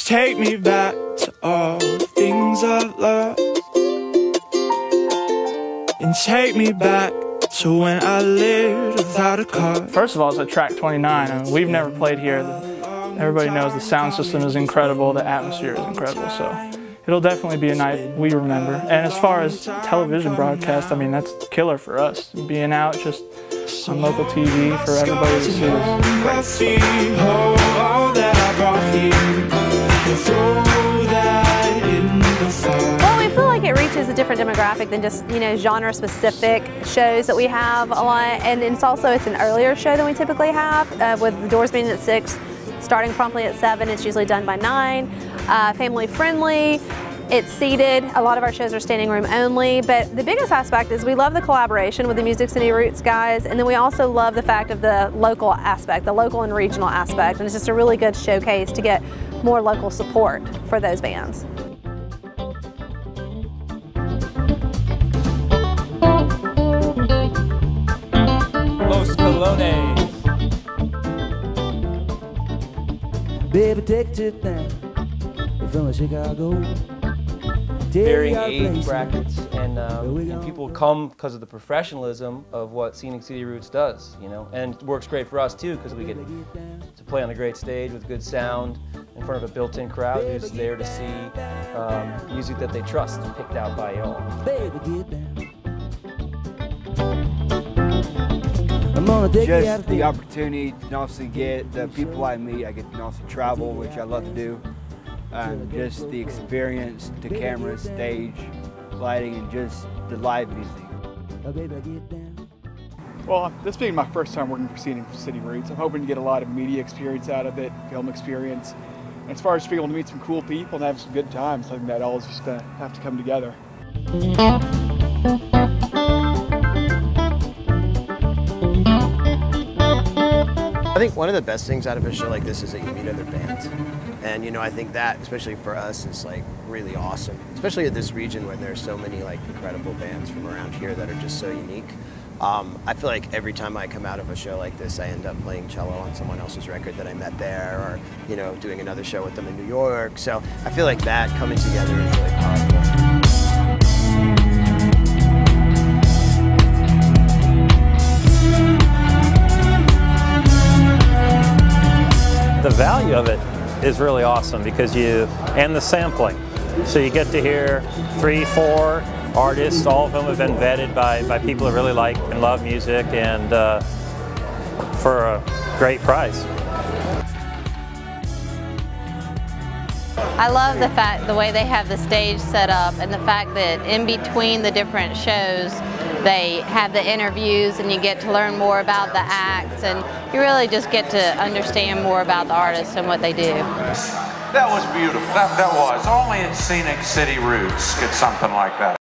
Just take me back to all the things I've lost, and take me back to when I lived without a car. First of all, it's at Track 29. I mean, we've never played here. Everybody knows the sound system is incredible, the atmosphere is incredible, so it'll definitely be a night we remember. And as far as television broadcast, I mean, that's killer for us. Being out just on local TV for everybody to see is great. Well, we feel like it reaches a different demographic than just, genre-specific shows that we have a lot. And it's an earlier show than we typically have, with the doors being at 6. Starting promptly at 7, it's usually done by 9. Family friendly, it's seated. A lot of our shows are standing room only, but the biggest aspect is we love the collaboration with the Music City Roots guys, and then we also love the fact of the local aspect, the local and regional aspect, and it's just a really good showcase to get more local support for those bands. Los Colones. Baby, take a trip down from Chicago. Varying age brackets, and people come because of the professionalism of what Scenic City Roots does, and it works great for us too because we get to play on a great stage with good sound in front of a built-in crowd who's there to see music that they trust, picked out by y'all. Just the opportunity to also get the people I meet. I get to also travel, which I love to do. Just the experience, the camera, stage, lighting, and just the live music. Well, this being my first time working for Scenic City Roots, I'm hoping to get a lot of media experience out of it, film experience. And as far as being able to meet some cool people and have some good times, I think that all is just going to have to come together. I think one of the best things out of a show like this is that you meet other bands. And I think that, especially for us, is really awesome. Especially in this region when there's so many incredible bands from around here that are just so unique. I feel like every time I come out of a show like this, I end up playing cello on someone else's record that I met there, or doing another show with them in New York. So I feel like that coming together is really powerful. The value of it is really awesome because and the sampling. So you get to hear 3, 4 artists, all of whom have been vetted by people who really like and love music, and for a great price. I love the way they have the stage set up, and the fact that in between the different shows they have the interviews and you get to learn more about the acts, and you really just get to understand more about the artists and what they do. That was beautiful. That was. Only in Scenic City Roots get something like that.